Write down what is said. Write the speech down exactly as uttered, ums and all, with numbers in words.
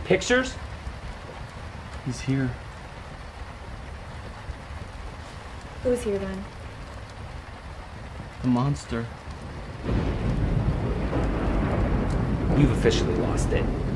Pictures? He's here. Who's here then? The monster. You've officially lost it.